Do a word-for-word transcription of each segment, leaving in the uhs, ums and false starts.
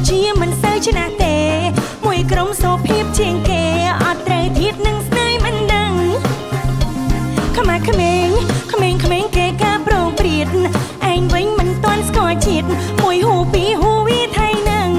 ជាមិនសូវឆ្នះទេមួយក្រុមសូភៀបជាងគេអត់ត្រូវទៀតនឹងស្នេហ៍មិនដឹងខ្មាស់ក្មេងក្មេងក្មេងគេការប្រងព្រាតឯងវិញមិនទាន់ស្គាល់ជាតិមួយហូពីរហូវាថៃនឹង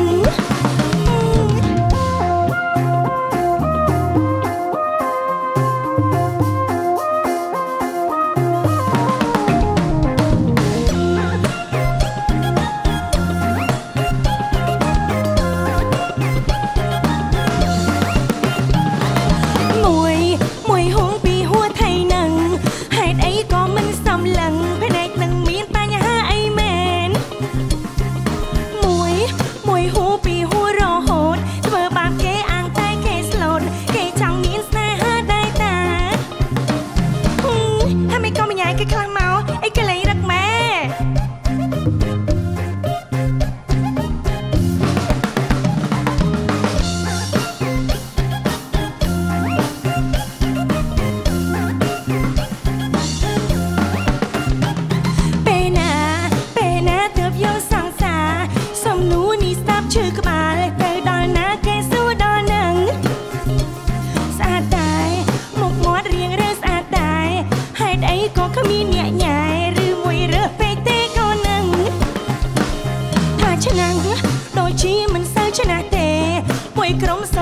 ដូចជាមិនសូវឆ្នះទេមួយក្រុម